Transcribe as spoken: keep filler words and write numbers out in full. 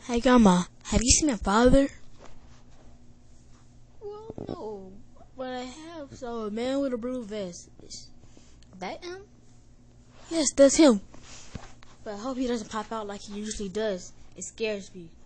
Hey, Grandma, have you seen my father? Well, no, but I have saw a man with a blue vest. Is that him? Yes, that's him. But I hope he doesn't pop out like he usually does. It scares me.